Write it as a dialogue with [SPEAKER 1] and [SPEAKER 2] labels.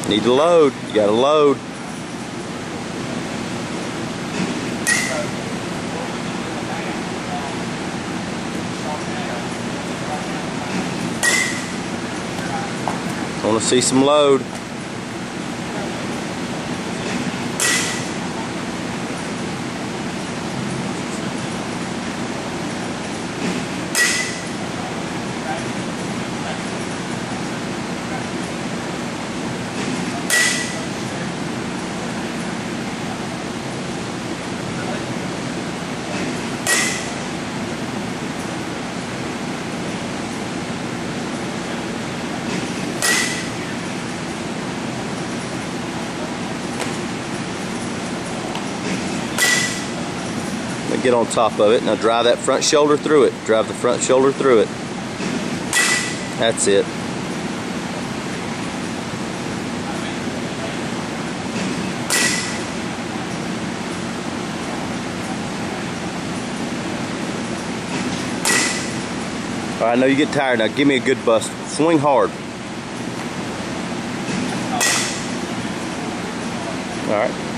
[SPEAKER 1] Need to load. You gotta load. I want to see some load. Get on top of it. Now drive that front shoulder through it. Drive the front shoulder through it. That's it. All right, I know you get tired. Now give me a good bust. Swing hard. All right.